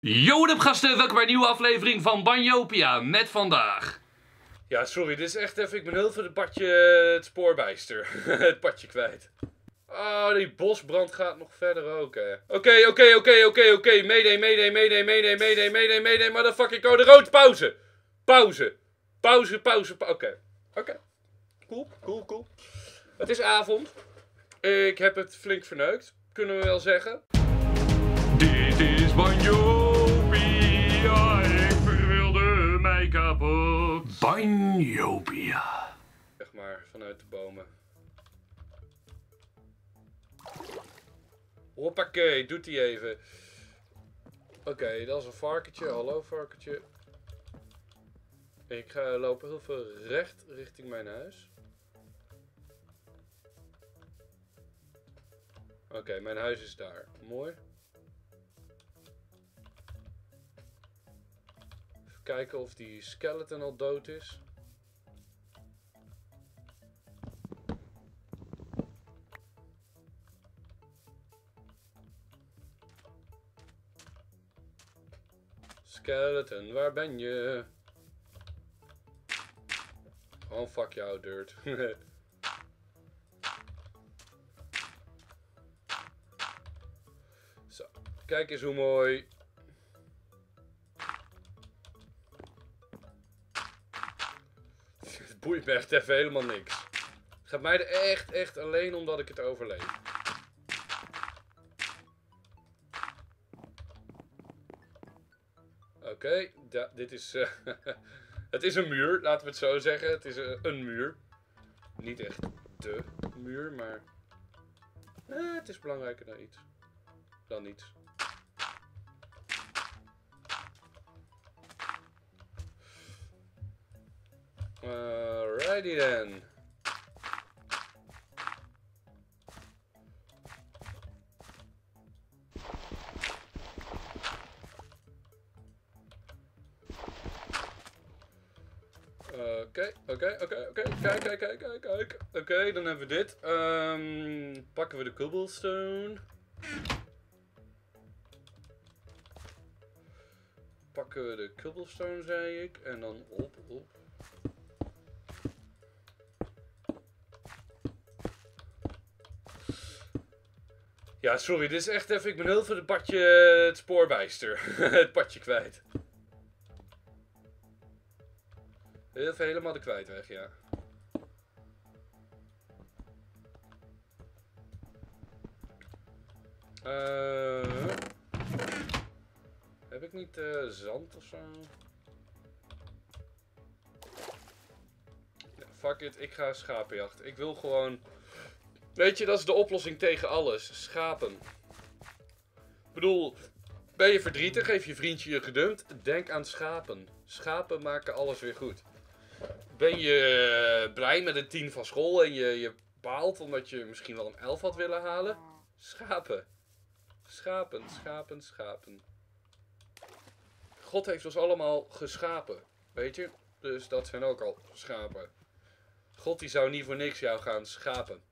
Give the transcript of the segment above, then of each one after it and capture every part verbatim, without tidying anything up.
Yo, wat up gasten, welkom bij een nieuwe aflevering van Banjopia met vandaag. Ja, sorry, dit is echt even, ik ben heel veel het padje, het spoorbijster, het padje kwijt. Oh, die bosbrand gaat nog verder ook, hè. Oké, oké, oké, oké, oké, mayday, mayday, mayday, mayday, mayday, mayday, mayday, motherfucking code rood, pauze. Pauze. Pauze, pauze, pauze, oké. Oké. Cool, cool, cool. Het is avond. Ik heb het flink verneukt, kunnen we wel zeggen. Dit is Banjopia, ik verwilde mij kapot. Banjopia. Zeg maar, vanuit de bomen. Hoppakee, doet hij even. Oké, okay, dat is een varkentje. Hallo varkentje. Ik ga lopen heel veel recht richting mijn huis. Oké, okay, mijn huis is daar. Mooi. Even kijken of die skeleton al dood is. Skeleton, waar ben je? Oh, fuck jou, dirt. Zo, kijk eens hoe mooi. Het boeit me echt even helemaal niks. Het gaat mij er echt, echt alleen omdat ik het overleef. Oké, okay, dit is... Uh, het is een muur, laten we het zo zeggen. Het is uh, een muur. Niet echt de muur, maar... Uh, het is belangrijker dan iets. Dan niets. Alrighty then. Oké, oké, oké, oké. Kijk, kijk, kijk, kijk, kijk. Oké, okay, dan hebben we dit. Um, pakken we de cobblestone. Pakken we de cobblestone, zei ik. En dan op, op. Ja, sorry, dit is echt even, ik ben heel veel het padje, het spoorbijster. Het padje kwijt. Heel veel helemaal de kwijtweg, ja. Uh, heb ik niet uh, zand of zo? Ja, fuck it, ik ga schapenjacht. Ik wil gewoon... Weet je, dat is de oplossing tegen alles. Schapen. Ik bedoel, ben je verdrietig, heeft je vriendje je gedumpt? Denk aan schapen. Schapen maken alles weer goed. Ben je blij met een tien van school en je, je baalt omdat je misschien wel een elf had willen halen? Schapen. Schapen, schapen, schapen. God heeft ons allemaal geschapen. Weet je? Dus dat zijn ook al schapen. God die zou niet voor niks jou gaan schapen.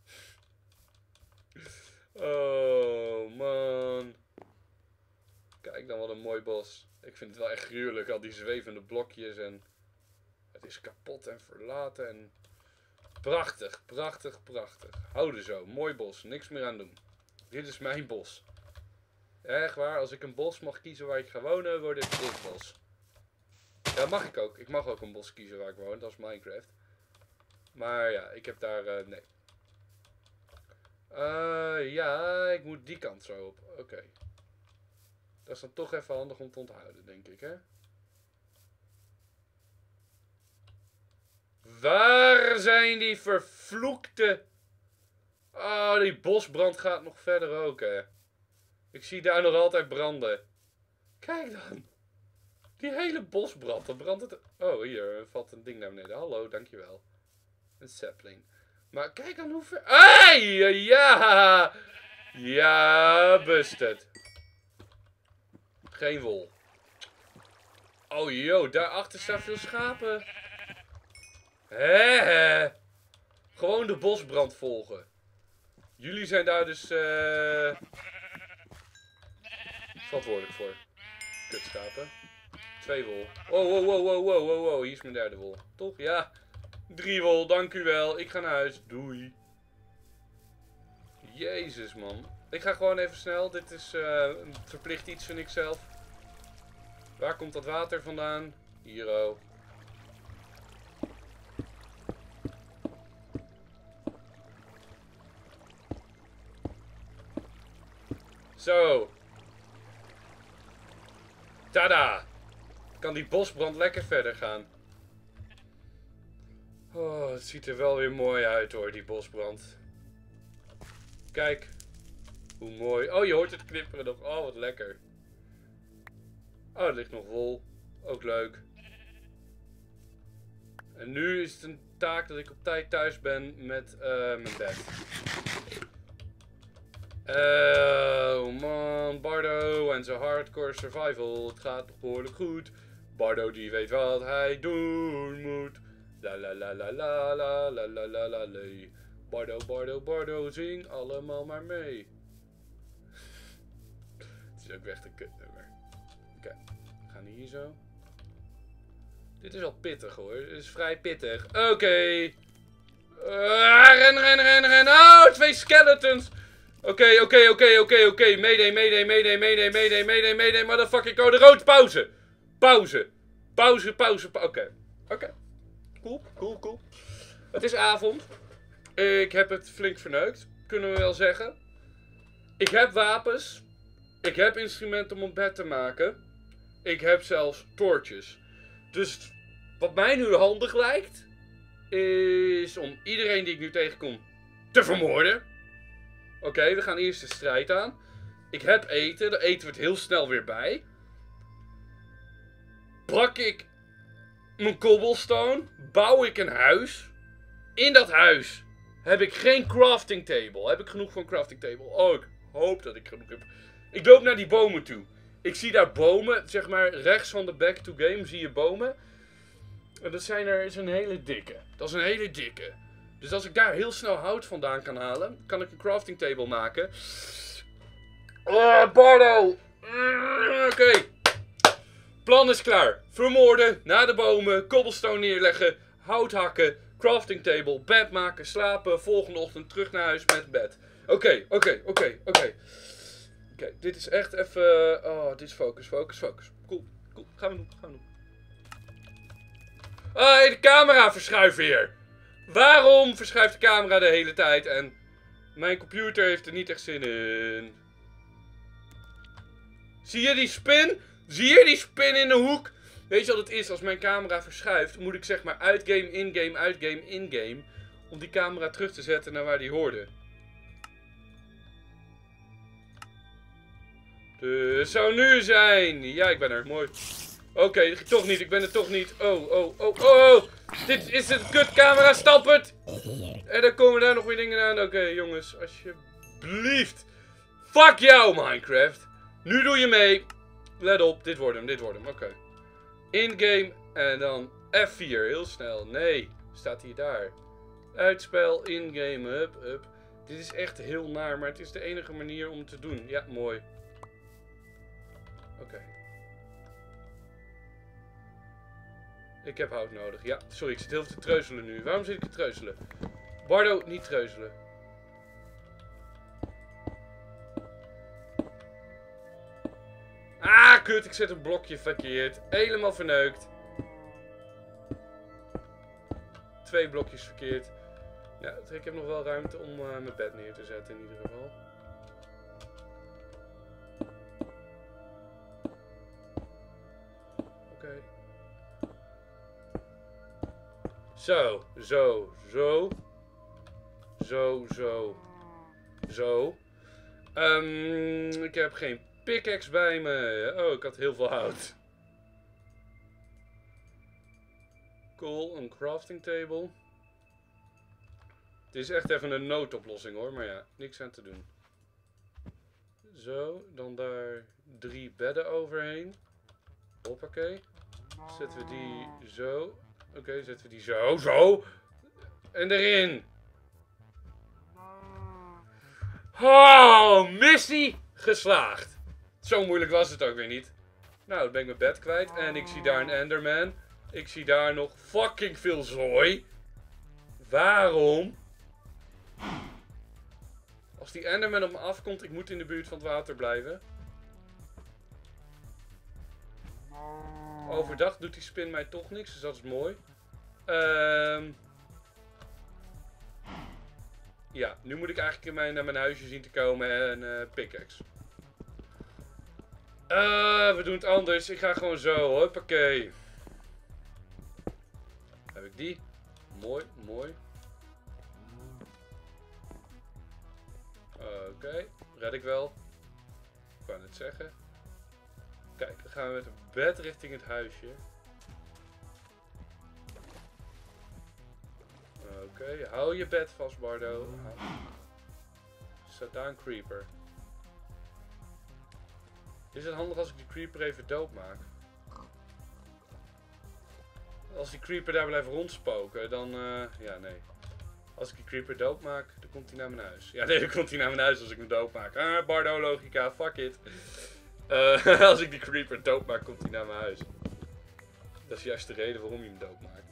Oh man. Kijk dan wat een mooi bos. Ik vind het wel echt gruwelijk, al die zwevende blokjes en... Het is kapot en verlaten en... Prachtig, prachtig, prachtig. Houden zo, mooi bos, niks meer aan doen. Dit is mijn bos. Echt waar, als ik een bos mag kiezen waar ik ga wonen, wordt het dit bos. Ja, mag ik ook. Ik mag ook een bos kiezen waar ik woon, dat is Minecraft. Maar ja, ik heb daar... Uh, nee. Uh, ja, ik moet die kant zo op. Oké. Okay. Dat is dan toch even handig om te onthouden, denk ik, hè? Waar zijn die vervloekte... Oh, die bosbrand gaat nog verder ook, hè? Ik zie daar nog altijd branden. Kijk dan. Die hele bosbrand, dan brandt het... Oh, hier valt een ding naar beneden. Hallo, dankjewel. Een sapling. Maar kijk dan hoe ver... Ai, ja! Ja, busted. Geen wol. Oh, yo, daarachter staan veel schapen. Hé, hé. Gewoon de bosbrand volgen. Jullie zijn daar dus uh, verantwoordelijk voor. kutschapen. Twee wol. Oh, wow, wow, wow, wow, wow, wow. Hier is mijn derde wol. Toch? Ja. Drie wol, dank u wel. Ik ga naar huis. Doei. Jezus, man. Ik ga gewoon even snel. Dit is uh, een verplicht iets, vind ik zelf. Waar komt dat water vandaan? Hier, oh. Zo. Tada. Kan die bosbrand lekker verder gaan. Oh, het ziet er wel weer mooi uit hoor, die bosbrand. Kijk. Hoe mooi. Oh, je hoort het knipperen nog. Oh, wat lekker. Oh, er ligt nog wol. Ook leuk. En nu is het een taak dat ik op tijd thuis ben met uh, mijn bed. Oh man, Bardo en zijn hardcore survival. Het gaat nog behoorlijk goed. Bardo die weet wat hij doen moet. La la la la la la la la la la la. Bardo, Bardo, Bardo, zing allemaal maar mee. Het is ook echt een kutnummer. Oké, okay. We gaan hier zo. Dit is wel pittig hoor. Dit is vrij pittig. Oké. Okay. Uh, ren, ren, ren, ren. Oh, twee skeletons. Oké, oké, oké, oké, oké. Mayday, mayday, mayday, mayday, mayday, mayday, mayday, motherfucking code rood. Pauze. Pauze. Pauze, pauze, pauze. Oké. Okay. Oké. Okay. Cool, cool, cool. Het is avond. Ik heb het flink verneukt. Kunnen we wel zeggen. Ik heb wapens. Ik heb instrumenten om een bed te maken. Ik heb zelfs toortjes. Dus wat mij nu handig lijkt. Is om iedereen die ik nu tegenkom te vermoorden. Oké, okay, we gaan eerst de strijd aan. Ik heb eten. Daar eten we het heel snel weer bij. Brak ik mijn cobblestone. Bouw ik een huis. In dat huis heb ik geen crafting table. Heb ik genoeg voor een crafting table? Oh, ik hoop dat ik genoeg heb. Ik loop naar die bomen toe. Ik zie daar bomen. Zeg maar rechts van de back to game zie je bomen. En dat zijn er is een hele dikke. Dat is een hele dikke. Dus als ik daar heel snel hout vandaan kan halen, kan ik een crafting table maken. Oh, Bardo! Oké. Okay. Plan is klaar. Vermoorden, naar de bomen, cobblestone neerleggen, hout hakken, crafting table, bed maken, slapen, volgende ochtend terug naar huis met bed. Oké, oké, oké, oké. Oké, dit is echt even... Oh, dit is focus, focus, focus. Cool, cool. Gaan we doen, gaan we doen. Ah, hey, de camera verschuift weer. Waarom verschuift de camera de hele tijd? En mijn computer heeft er niet echt zin in. Zie je die spin? Zie je die spin in de hoek? Weet je wat het is? Als mijn camera verschuift, moet ik zeg maar uitgame, in-game, uitgame, in-game. Om die camera terug te zetten naar waar die hoorde. Dus zou nu zijn. Ja, ik ben er. Mooi. Oké, okay, toch niet. Ik ben er toch niet. Oh, oh, oh, oh, oh. Dit is een kutcamera. Stap het. En dan komen daar nog weer dingen aan. Oké, okay, jongens. Alsjeblieft. Fuck jou, Minecraft. Nu doe je mee. Let op. Dit wordt hem. Dit wordt hem. Oké. Okay. In-game. En dan F vier. Heel snel. Nee. Staat hij daar. Uitspel. In-game. Hup, hup. Dit is echt heel naar. Maar het is de enige manier om het te doen. Ja, mooi. Oké. Okay. Ik heb hout nodig. Ja, sorry, ik zit heel veel te treuzelen nu. Waarom zit ik te treuzelen? Bardo, niet treuzelen. Ah, kut, ik zet een blokje verkeerd. Helemaal verneukt. Twee blokjes verkeerd. Ja, ik heb nog wel ruimte om uh, mijn bed neer te zetten in ieder geval. Oké. Okay. Zo, zo, zo. Zo, zo. Zo. Um, ik heb geen pickaxe bij me. Oh, ik had heel veel hout. Cool, een crafting table. Het is echt even een noodoplossing hoor, maar ja, niks aan te doen. Zo, dan daar drie bedden overheen. Hoppakee. Zetten we die zo. Oké, okay, zetten we die zo, zo. En erin. Oh, missie geslaagd. Zo moeilijk was het ook weer niet. Nou, dan ben ik mijn bed kwijt. En ik zie daar een Enderman. Ik zie daar nog fucking veel zooi. Waarom? Als die Enderman op me afkomt, ik moet in de buurt van het water blijven. Overdag doet die spin mij toch niks, dus dat is mooi. Ehm... Ja, nu moet ik eigenlijk in mijn, naar mijn huisje zien te komen en uh, pickaxe. Uh, we doen het anders. Ik ga gewoon zo. Hoppakee. Heb ik die? Mooi, mooi. Oké, okay, red ik wel. Ik wou het zeggen. Kijk, dan gaan we met een bed richting het huisje. Oké, okay, hou je bed vast, Bardo. Zet daar een creeper. Is het handig als ik die creeper even dood maak? Als die creeper daar blijft rondspoken, dan... Uh, ja, nee. Als ik die creeper dood maak, dan komt hij naar mijn huis. Ja, nee, dan komt hij naar mijn huis als ik hem dood maak. Ah, Bardo logica, fuck it. Uh, als ik die creeper dood maak, komt hij naar mijn huis. Dat is juist de reden waarom je hem dood maakt.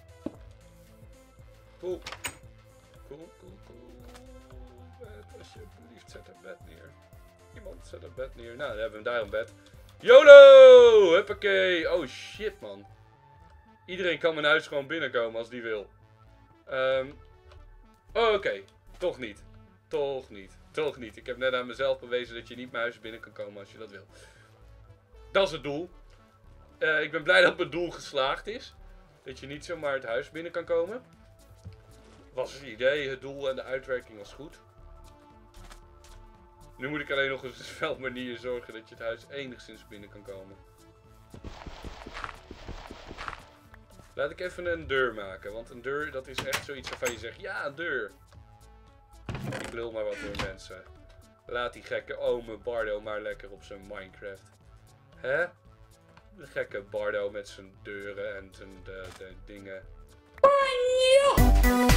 Cool. Cool, cool, cool. Bed, alsjeblieft, zet een bed neer. Iemand zet een bed neer. Nou, dan hebben we daar een bed. YOLO! Huppakee! Oh shit, man. Iedereen kan mijn huis gewoon binnenkomen als die wil. Um, oh, Oké, okay. Toch niet. Toch niet. Toch niet. Ik heb net aan mezelf bewezen dat je niet mijn huis binnen kan komen als je dat wil. Dat is het doel. Uh, ik ben blij dat mijn doel geslaagd is. Dat je niet zomaar het huis binnen kan komen. Was het idee, het doel en de uitwerking was goed. Nu moet ik alleen nog eens op een manier zorgen dat je het huis enigszins binnen kan komen. Laat ik even een deur maken, want een deur dat is echt zoiets waarvan je zegt, ja, een deur. Ik lul maar wat door mensen. Laat die gekke ome Bardo maar lekker op zijn Minecraft. Hè? De gekke Bardo met zijn deuren en zijn de, de dingen.